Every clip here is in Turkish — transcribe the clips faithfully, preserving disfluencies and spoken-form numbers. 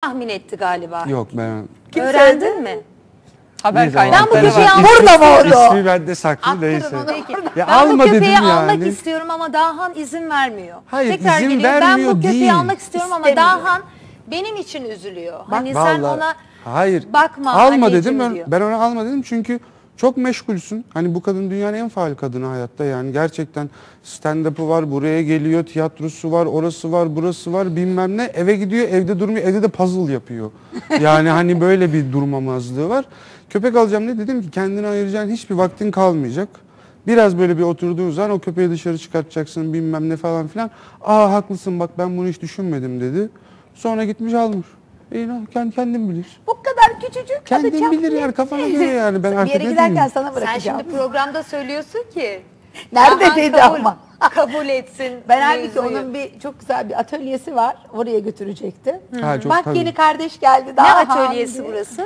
tahmin etti galiba. Yok ben... Kim öğrendin mi? Haber kaynağı. Ben bu köpeği almak Burada mı oldu? İsmi bende saklı neyse. Ya ben alma bu köpeği dedim almak yani. istiyorum ama Dahan izin vermiyor. Hayır, Tekrar izin geliyor. vermiyor Ben bu köpeği değil. almak istiyorum ama İstemiyor. Dahan benim için üzülüyor. Bak, hani sen vallahi, ona hayır, bakma alma anneciğim dedim ben, diyor. ben ona alma dedim çünkü çok meşgulsün. Hani bu kadın dünyanın en faal kadını hayatta yani gerçekten stand-up'ı var, buraya geliyor, tiyatrosu var, orası var, burası var bilmem ne. Eve gidiyor, evde durmuyor, evde de puzzle yapıyor. Yani hani böyle bir durmamazlığı var. Köpek alacağım ne dedim ki kendine ayıracağın hiçbir vaktin kalmayacak. Biraz böyle bir oturduğun zaman o köpeği dışarı çıkartacaksın bilmem ne falan filan. Aa haklısın bak ben bunu hiç düşünmedim dedi. Sonra gitmiş almış. İyi lan kendi kendin bilir. Bu kadar küçücük. Kendin bilir yani kafana göre yani. Ben Bir artık yere ne giderken diyeyim? sana Sen bırakacağım. şimdi programda söylüyorsun ki. Nerede Dahan dedi kabul, ama. kabul etsin. Ben halbuki mevzuyu. onun bir çok güzel bir atölyesi var. Oraya götürecekti. Ha, çok Bak tabii. yeni kardeş geldi. Ne Daha atölyesi burası?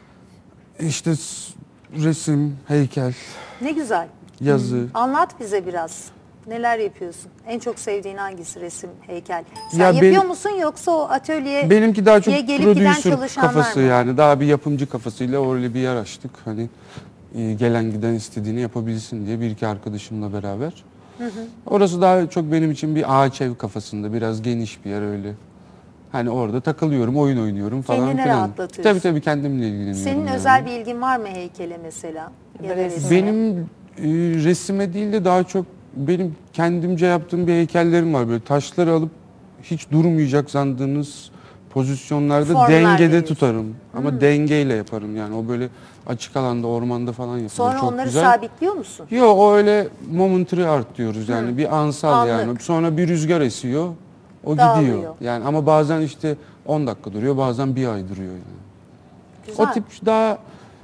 İşte s- resim, heykel, Ne güzel. yazı. Anlat bize biraz. Neler yapıyorsun? En çok sevdiğin hangisi resim, heykel? Sen Ya yapıyor benim- musun yoksa o atölyeye Benimki daha çok gelip giden prodüser çalışanlar kafası mı? yani. Daha bir yapımcı kafasıyla öyle bir yer açtık. Hani e, gelen giden istediğini yapabilsin diye bir iki arkadaşımla beraber. Hı hı. Orası daha çok benim için bir ağaç ev kafasında. Biraz geniş bir yer öyle. Hani orada takılıyorum, oyun oynuyorum falan Kendini filan. rahatlatıyorsun. Tabii tabii kendimle ilgileniyorum. Senin yani. özel bir ilgin var mı heykele mesela? Ya da resme? Benim e, resime değil de daha çok benim kendimce yaptığım bir heykellerim var. Böyle taşları alıp hiç durmayacak sandığınız pozisyonlarda Formlar dengede veriyorsun. tutarım. Ama dengeyle yaparım yani. O böyle açık alanda, ormanda falan yapılır. Sonra Çok onları güzel. sabitliyor musun? Yok o öyle momentary art diyoruz yani. Bir ansal Anlık. yani. Sonra bir rüzgar esiyor. O Dağılıyor. gidiyor. Yani ama bazen işte on dakika duruyor, bazen bir ay duruyor yani. Güzel. O tip daha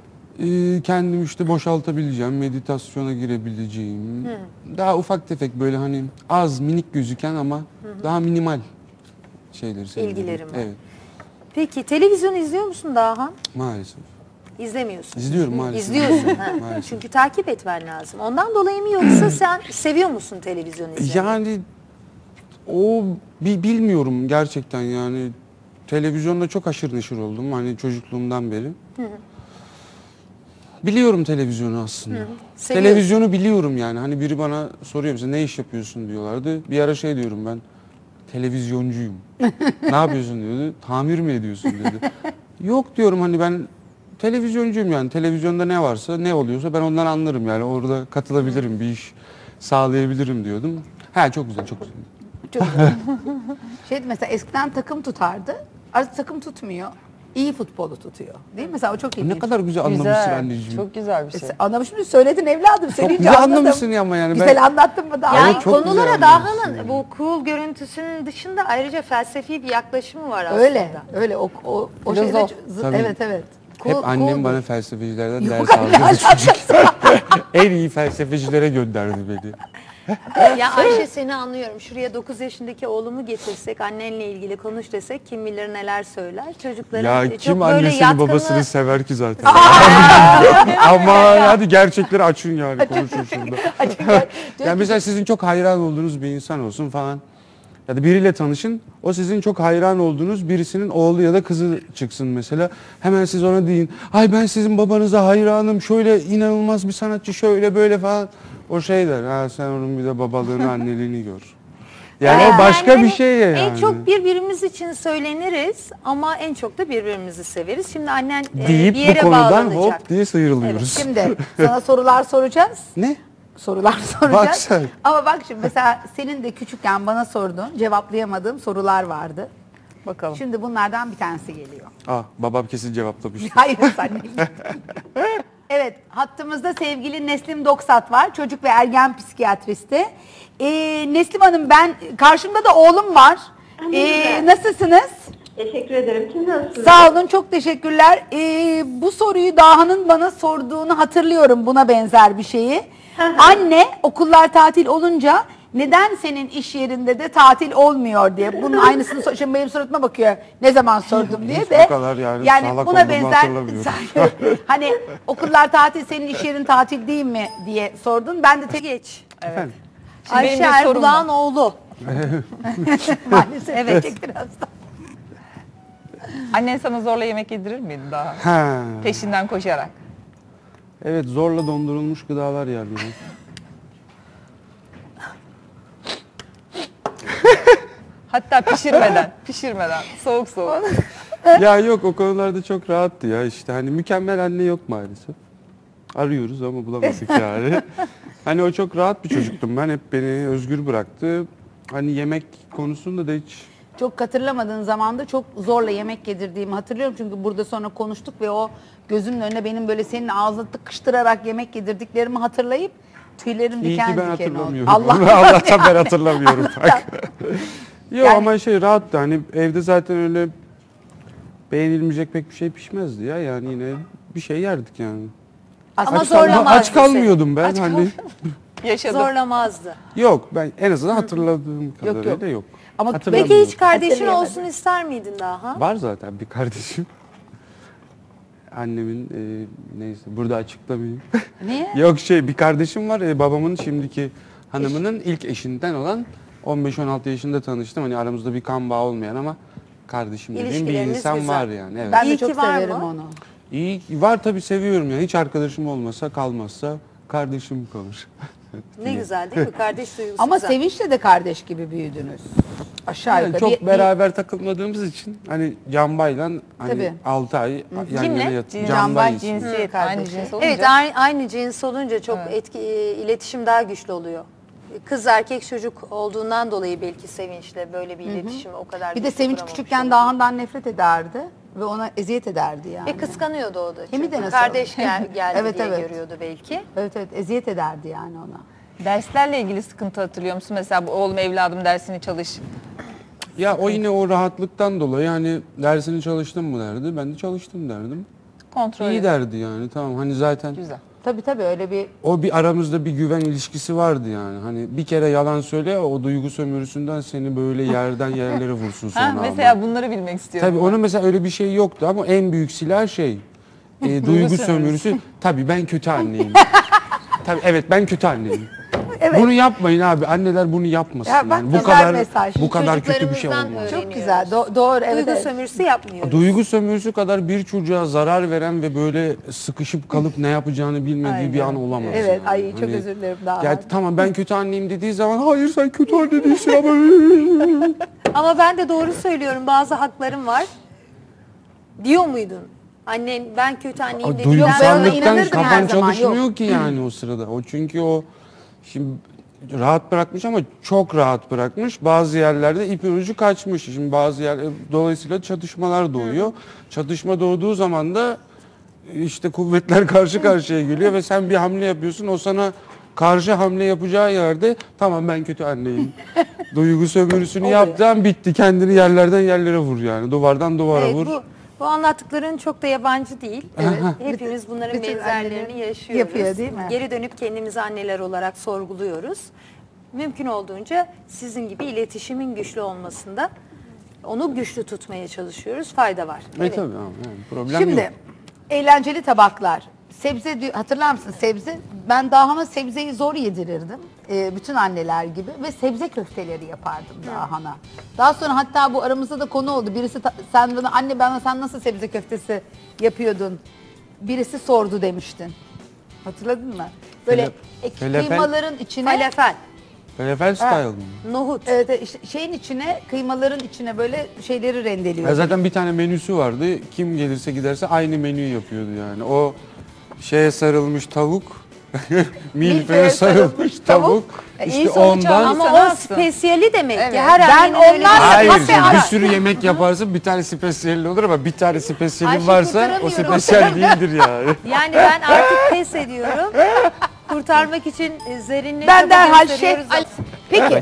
e, kendimi işte boşaltabileceğim, meditasyona girebileceğim. Daha ufak tefek böyle hani az minik gözüken ama daha minimal şeyleri seviyorum. İlgilerim var. Evet, Peki televizyon izliyor musun Dahan? maalesef. İzlemiyorsun. İzliyorum maalesef. İzliyorsun. ha. Maalesef. Çünkü takip etmen lazım. Ondan dolayı mı yoksa sen seviyor musun televizyon izlemeyi? Yani o bi- bilmiyorum gerçekten yani. Televizyonda çok haşır neşir oldum hani çocukluğumdan beri. Biliyorum televizyonu aslında. Seviyorsun. Televizyonu biliyorum yani. Hani biri bana soruyor mesela ne iş yapıyorsun diyorlardı. Bir ara şey diyorum ben televizyoncuyum. Ne yapıyorsun diyordu. Tamir mi ediyorsun dedi. Yok diyorum hani ben televizyoncuyum yani. Televizyonda ne varsa ne oluyorsa ben ondan anlarım yani. Orada katılabilirim bir iş sağlayabilirim diyordum. Ha çok güzel çok güzel. Çok güzel. Şey mesela eskiden takım tutardı. Artık takım tutmuyor. İyi futbolu tutuyor. Değil mi? Mesela o çok ilginç. Ne kadar güzel anlamışsın Güzel. anneciğim. Çok güzel bir şey. E, Anlamışım söyledin evladım. Seni Çok hiç güzel anladım. anlamışsın ama yani. Güzel Ben- anlattın mı daha? Yani Evet, çok güzel konulara anlamışsın Dahan'ın yani. bu cool görüntüsünün dışında ayrıca felsefi bir yaklaşımı var aslında. Öyle. Öyle o o o şeyde Filozof. zı- Tabii. evet evet. Hep Cool- annem cool bana bu. felsefecilerden Yok, ders aldı. En iyi felsefecilere gönderdi beni. Ya Ayşe seni anlıyorum. Şuraya dokuz yaşındaki oğlumu getirsek, annenle ilgili konuş desek kim bilir neler söyler. Çocukların Ya çok kim böyle annesini yatkınlığı- babasını sever ki zaten. Ama hadi gerçekleri açın yani konuşun şurada. Yani mesela sizin çok hayran olduğunuz bir insan olsun falan. Ya da biriyle tanışın. O sizin çok hayran olduğunuz birisinin oğlu ya da kızı çıksın mesela. Hemen siz ona deyin. Ay ben sizin babanıza hayranım. Şöyle inanılmaz bir sanatçı şöyle böyle falan. O şey der. Ha sen onun bir de babalığını anneliğini gör. Yani Evet, o başka yani bir şey ya yani. En çok birbirimiz için söyleniriz ama en çok da birbirimizi severiz. Şimdi annen e, deyip bir yere bu konudan bağlanacak. hop diye sıyrılıyoruz. Şimdi sana sorular soracağız. Ne? Sorular soracağız. Bak sen. Ama bak şimdi mesela senin de küçükken bana sorduğun, cevaplayamadığım sorular vardı. Bakalım. Şimdi bunlardan bir tanesi geliyor. Ah babam kesin cevaplamıştır. Hayır sen değil. Evet, hattımızda sevgili Neslim Doksat var. Çocuk ve ergen psikiyatristi. Ee, Neslim Hanım ben, karşımda da oğlum var. Ee, nasılsınız? Teşekkür ederim. Siz nasılsınız? Sağ olun, çok teşekkürler. Ee, bu soruyu Daha'nın bana sorduğunu hatırlıyorum, buna benzer bir şeyi. Anne, okullar tatil olunca neden senin iş yerinde de tatil olmuyor diye. Bunun aynısını sor- şimdi benim suratıma bakıyor. Ne zaman sordum diye Hiç de. bu kadar yani salak buna olduğumu benzer. hatırlamıyorum. Hani okullar tatil, senin iş yerin tatil değil mi diye sordun. Ben de tek Geç. Efendim? Şimdi Ayşe benim bir sorum Erbulak'ın var. oğlu. maalesef Evet. evet. birazdan. Annen sana zorla yemek yedirir miydi daha? Ha. Peşinden koşarak. Evet, zorla dondurulmuş gıdalar yer biraz. Hatta pişirmeden, pişirmeden, soğuk soğuk. Ya yok, o konularda çok rahattı ya, işte hani mükemmel anne yok maalesef. Arıyoruz ama bulamadık yani. Hani o çok rahat bir çocuktum ben, hep beni özgür bıraktı. Hani yemek konusunda da hiç... Çok hatırlamadığın zaman da çok zorla yemek yedirdiğimi hatırlıyorum. Çünkü burada sonra konuştuk ve o gözümün önüne benim böyle senin ağzına tıkıştırarak yemek yedirdiklerimi hatırlayıp tüylerim İyi diken ki ben diken oldu. hatırlamıyorum. Allah Allah'tan ben hatırlamıyorum. Bak. Yok Yani- ama şey rahattı, hani evde zaten öyle beğenilmeyecek pek bir şey pişmezdi ya, yani yine bir şey yerdik yani. Ama aç, kalma- zorlamazdı aç kalmıyordum ben Aç hani. Yaşadım. Zorlamazdı. Yok, ben en azından hatırladığım kadarıyla yok. yok. Ama Hatırlamıyorum. Peki hiç kardeşin Hatırlayamadım. olsun ister miydin daha? Var zaten bir kardeşim. Annemin e, neyse burada açıklamayayım. niye? Yok şey, bir kardeşim var, e, babamın şimdiki hanımının ilk eşinden olan, on beş on altı yaşında tanıştım. Hani aramızda bir kan bağı olmayan ama kardeşim dediğim bir İlişkileriniz insan güzel. var yani. Evet. Ben de İyi ki çok var severim mı? onu. İyi var tabii, seviyorum yani. Hiç arkadaşım olmasa, kalmazsa kardeşim kalır. Ne güzel değil mi? Kardeş duygusu Ama güzel. Sevinç'le de kardeş gibi büyüdünüz. Aşağı Yani yukarı. çok Bir- bir- beraber takılmadığımız için hani Canbay'la Tabii. hani altı ay yan yana Kimle? yat. Cin- Canbay'ız. cinsiyet, Hı, aynı kardeşi. cins olunca. Evet, aynı, aynı cins olunca çok etki, iletişim daha güçlü oluyor. Kız erkek çocuk olduğundan dolayı belki Sevinç'le böyle bir iletişim o kadar Bir de güçlü Sevinç kuramamış küçükken olabilir. Dağhan'dan nefret ederdi ve ona eziyet ederdi yani. E kıskanıyordu o da. Hem de Çünkü nasıl? kardeş gel, geldi Evet, diye evet. görüyordu belki. Evet evet eziyet ederdi yani ona. Derslerle ilgili sıkıntı hatırlıyor musun? Mesela bu oğlum evladım dersini çalış. Ya o yine o rahatlıktan dolayı hani dersini çalıştın mı derdi. Ben de çalıştım derdim. Kontrol İyi et. derdi yani, tamam hani zaten Güzel. Tabii tabii öyle bir o bir aramızda bir güven ilişkisi vardı yani. Hani bir kere yalan söyle, o duygu sömürüsünden seni böyle yerden yerlere vursun sonra. Ha, Allah. mesela bunları bilmek istiyorum. Tabii onun mesela öyle bir şey yoktu ama en büyük silah şey e, duygu sömürüsü. sömürüsü. Tabii ben kötü anneyim. Tabii evet, ben kötü anneyim. Bunu yapmayın abi. Anneler bunu yapmasın. Ya bak, yani. Bu güzel kadar mesaj. bu kadar kötü bir şey Çocuklarımızdan olmaz. öğren- çok güzel. Do- doğru evet. Duygu evet. sömürüsü yapmıyoruz. Duygu sömürüsü kadar bir çocuğa zarar veren ve böyle sıkışıp kalıp ne yapacağını bilmediği Aynen. bir an olamaz. Evet yani. ay çok Hani- özür dilerim daha. Ya tamam ben kötü anneyim dediği zaman hayır sen kötü anne değilsin ama Ama ben de doğru söylüyorum, bazı haklarım var. Diyor muydun? Annen ben kötü anneyim dediğinden ben ona duygusallıktan inanırdım her kafan zaman, çalışmıyor yok. ki yani o sırada. O çünkü o şimdi rahat bırakmış ama çok rahat bırakmış. Bazı yerlerde ipin ucu kaçmış. Şimdi bazı yer dolayısıyla çatışmalar doğuyor. Çatışma doğduğu zaman da işte kuvvetler karşı karşıya geliyor ve sen bir hamle yapıyorsun. O sana karşı hamle yapacağı yerde tamam ben kötü anneyim. Duygu sömürüsünü yaptı an bitti. Kendini yerlerden yerlere vur yani. Duvardan duvara Evet, vur. bu, bu anlattıkların çok da yabancı değil. Evet. Hepimiz bunların bütün benzerlerini anneler yaşıyoruz. yapıyor, değil mi? Geri dönüp kendimizi anneler olarak sorguluyoruz. Mümkün olduğunca sizin gibi iletişimin güçlü olmasında onu güçlü tutmaya çalışıyoruz. Fayda var. E Evet. tabii abi, yani problem Şimdi yok. eğlenceli tabaklar. Sebze diyor- hatırlar mısın sebze? Ben Dağhan'a sebzeyi zor yedirirdim. Ee, bütün anneler gibi ve sebze köfteleri yapardım Dağhan'a. Daha sonra hatta bu aramızda da konu oldu. Birisi ta- sen bana anne bana sen nasıl sebze köftesi yapıyordun? Birisi sordu demiştin. Hatırladın mı? Böyle Fele- e, felefel- kıymaların içine Falafel, Falafel style mı? nohut. evet, evet, işte şeyin içine kıymaların içine böyle şeyleri rendeliyor. Ya zaten bir tane menüsü vardı. Kim gelirse giderse aynı menüyü yapıyordu yani. O şeye sarılmış tavuk, milföye Milföye sarılmış sarılmış tavuk. tavuk. E, iyi İşte sonuç ondan. almış. Ama o Sanarsın. spesiyeli demek ki. Evet. Her Ben annenin öyle onlarla- Hayır, kafe şimdi bir ara. sürü yemek yaparsın bir tane spesiyeli olur ama bir tane spesiyeli Ayşe, varsa o kurtaramıyorum. spesiyel değildir yani. Yani ben artık pes ediyorum. Kurtarmak için e, Zerrin'le Ben çaba derhal gösteriyoruz. şey... Peki.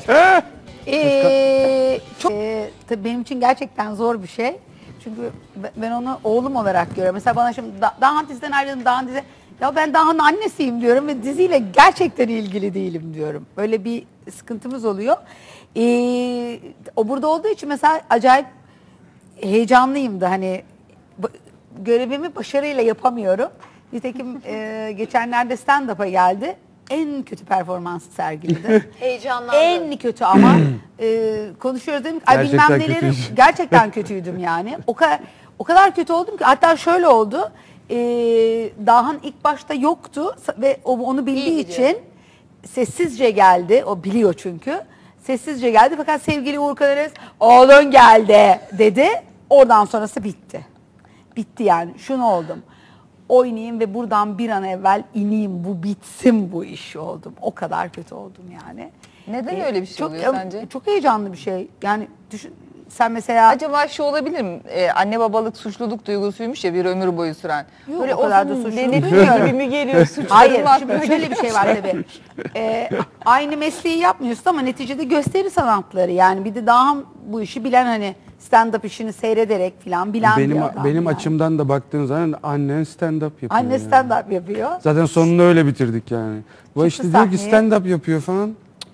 Ee, çok ee, tabii benim için gerçekten zor bir şey. Çünkü be- ben onu oğlum olarak görüyorum. Mesela bana şimdi Da- Dağhan diziden ayrıldım, Dağhan dizi. Ya ben Dağhan'ın annesiyim diyorum ve diziyle gerçekten ilgili değilim diyorum. Böyle bir sıkıntımız oluyor. Ee, o burada olduğu için mesela acayip heyecanlıyım da hani bu- görevimi başarıyla yapamıyorum. Nitekim e, geçenlerde stand-up'a geldi. en kötü performansı sergiledim. Heyecanlandım. En kötü ama e, konuşuyoruz dedim ki, ay Gerçekten bilmem neleri kötüyüz. gerçekten kötüydüm yani. O kadar o kadar kötü oldum ki hatta şöyle oldu. E, Dahan ilk başta yoktu ve o onu bildiği İyi gidiyor. için sessizce geldi. O biliyor çünkü. Sessizce geldi fakat sevgili Uğur Karares oğlun geldi dedi. Oradan sonrası bitti. Bitti yani. Şunu oldum. Oynayayım ve buradan bir an evvel ineyim. Bu bitsin bu iş oldum. O kadar kötü oldum yani. Neden Ee, öyle bir şey çok, oluyor sence? Çok heyecanlı bir şey. Yani düşün, sen mesela Acaba şu olabilir mi? Ee, anne babalık suçluluk duygusuymuş ya bir ömür boyu süren. Yok, Böyle o kadar da olsun suçlu denetmiş duymuyorum. gibi mi geliyor suçların hayır aklına şimdi şöyle bir şey var tabii. Ee, aynı mesleği yapmıyorsun ama neticede gösteri sanatları yani bir de daha bu işi bilen hani stand-up işini seyrederek filan bilen Benim bir adam benim yani. açımdan da baktığın zaman annen stand up yapıyor. Anne yani. stand-up yapıyor. Zaten sonunu öyle bitirdik yani. Bu Çıktı işte diyor ki sahneye. stand up yapıyor falan.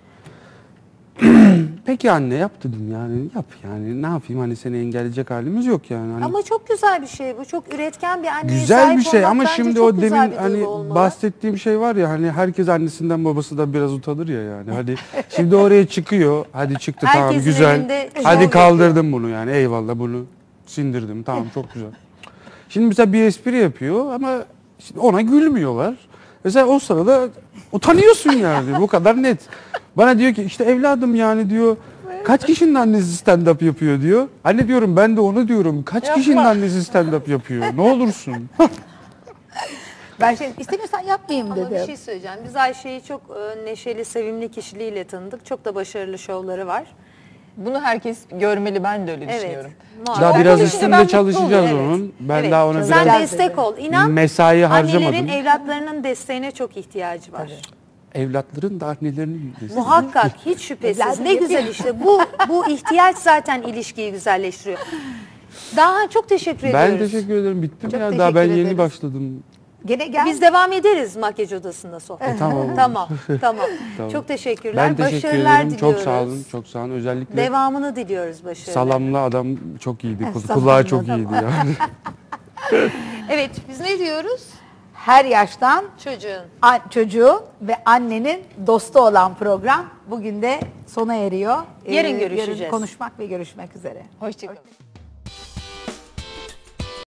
Peki anne yap dedim yani yap yani ne yapayım hani seni engelleyecek halimiz yok yani. Hani Ama çok güzel bir şey bu. Çok üretken bir anneye güzel sahip bir şey olmak ama bence şimdi çok o güzel demin bir hani duygu olmalı. bahsettiğim şey var ya hani herkes annesinden babasından biraz utanır ya yani. Hadi şimdi oraya çıkıyor. Hadi çıktı tamam Herkesin güzel. elinde şov Hadi yapıyor. kaldırdım bunu yani eyvallah bunu sindirdim tamam çok güzel. Şimdi mesela bir espri yapıyor ama şimdi ona gülmüyorlar. Mesela o sırada utanıyorsun yani bu kadar net. Bana diyor ki işte evladım yani diyor kaç kişinin annesi stand up yapıyor diyor. Anne diyorum ben de onu diyorum. Kaç kişinin annesi stand up yapıyor? Ne olursun. Ben şey istemiyorsan yapmayayım Ama dedim. bir şey söyleyeceğim. Biz Ayşe'yi çok e, neşeli, sevimli kişiliğiyle tanıdık. Çok da başarılı şovları var. Bunu herkes görmeli ben de öyle Evet. düşünüyorum. Muhakkak. Daha biraz konuşunca ben üstünde mutlu çalışacağız oluyorum. onun. Ben Evet. daha ona Sen biraz destek ol. İnan mesai harcamadım. annelerin evlatlarının desteğine çok ihtiyacı var. Evlatların da annelerinin de. Muhakkak hiç şüphesiz. Evladım Ne güzel işte. Bu bu ihtiyaç zaten ilişkiyi güzelleştiriyor. Daha çok teşekkür ediyoruz. Ben teşekkür ederim. Bittim Çok ya. Daha ben teşekkür yeni ederiz. başladım. Gene gel. Biz devam ederiz makyaj odasında sohbet. E, tamam. Tamam. Tamam. Tamam. Çok teşekkürler. Ben teşekkür Başarılar ederim. diliyoruz. Çok sağ olun. Çok sağ olun. Özellikle Devamını diliyoruz başarılar. salamlı adam çok iyiydi. Kul- Salamlı Kulağı çok adam. iyiydi yani. Evet, biz ne diyoruz? Her yaştan Çocuğun. an- çocuğun ve annenin dostu olan program bugün de sona eriyor. Yarın Ee, görüşeceğiz. Yarın konuşmak ve görüşmek üzere. Hoşçakalın.